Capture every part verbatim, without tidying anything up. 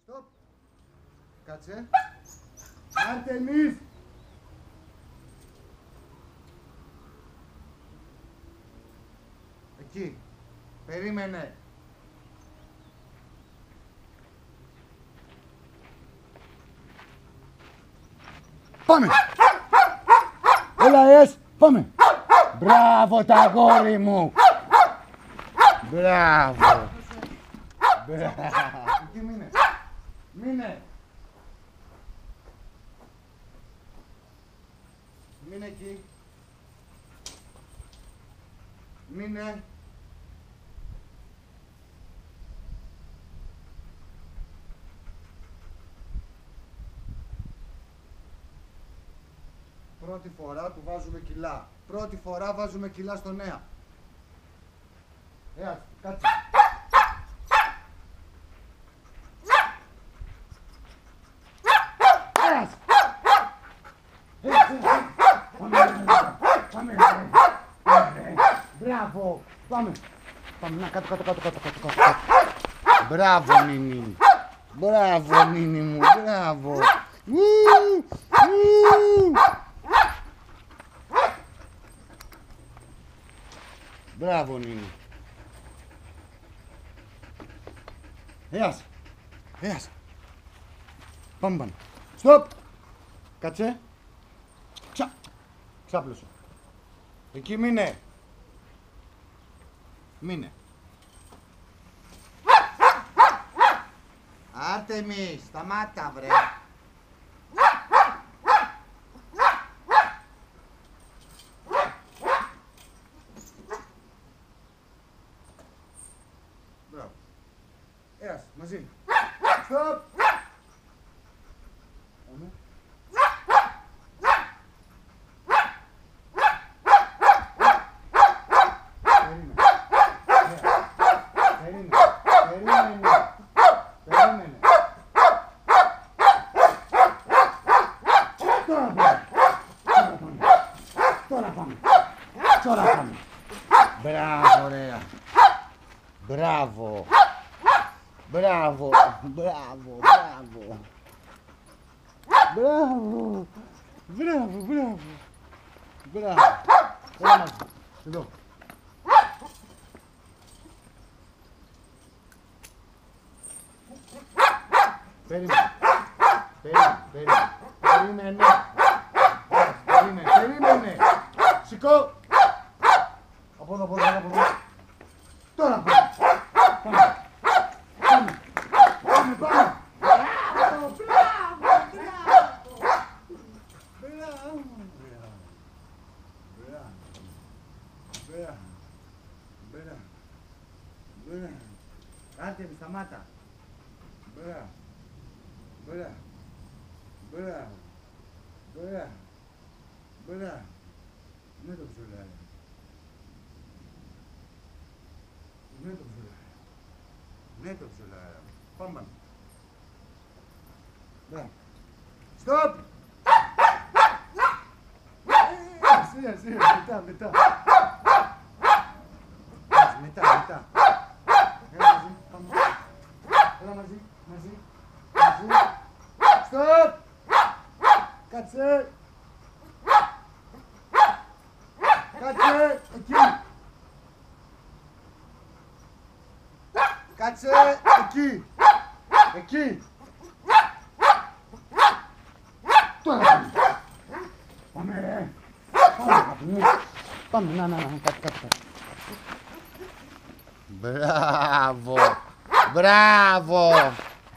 Στοπ. Κάτσε. Άρτεμις. Εκεί. Περίμενε. Πάμε. Έλα, εσ. Πάμε. Μπράβο, τα αγόρι μου. Μπράβο. Μπράβο. Εκεί μείνε. Μείνε. Μείνε εκεί. Μείνε. Πρώτη φορά του βάζουμε κιλά. Πρώτη φορά βάζουμε κιλά στο νέα. Ε, κάτσε. Πάμε, πάμε. Μπράβο. Πάμε. Πάμε, να κάτω, κάτω, κάτω, κάτω, κάτω, κάτω. Μπράβο, Νίνη. Μπράβο, Νίνη μου, μπράβο. Μπράβο, Νίνη. Έας. Έας. Πάμε πάνω. Στοπ. Κάτσε. Ξα. Ξάπλωσε. Εκεί μείνε. Μείνε. Άρτεμις, σταμάτα βρε. Μπράβο. Έας, μαζί. Στοπ. Πάμε. Τώρα πάμε. Τώρα πάμε. Μπράβο, ωραία. Μπράβο. Μπράβο. Μπράβο. Μπράβο. Μπράβο. Μπράβο, μπράβο. Μπράβο. Έλα μαζί. Εδώ. Περίμενε. Περίμενε. Περίμενε. Περίμενε. Περίμενε. Σηκώ. Από εδώ, από εδώ, από εδώ. Τώρα πάμε. Πάμε. Πάμε. Πάμε, πάμε. Μπράβο, μπράβο, μπράβο. Μπράβο. Μπράβο. Μπράβο. Μπράβο. Άντε, μη σταμάτα. Μπράβο. Μπράβο. Μπράβο. Μπράβο. Μπράβο. Ναι το ψουλάρι. Ναι το ψουλάρι. Ναι το ψουλάρι. Πάμε. Μπράβο. Στοπ! Σιγά, σιγά, μετά, μετά. Μετά, μετά. Έλα μαζί, πάμε. Έλα μαζί, μαζί. Μαζί. Στοπ! Κάτσε! Κάτσε! Εκεί! Κάτσε! Εκεί! Εκεί! Τώρα πάμε! Πάμε ρε! Πάμε! Πάμε! Να, να, να, κάτσε, κάτσε, κάτσε. Μπράβο! Μπράβο!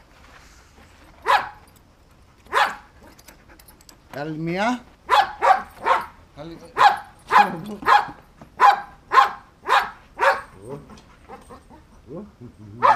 Άλλη μία. Άλλη... Oh. Oh.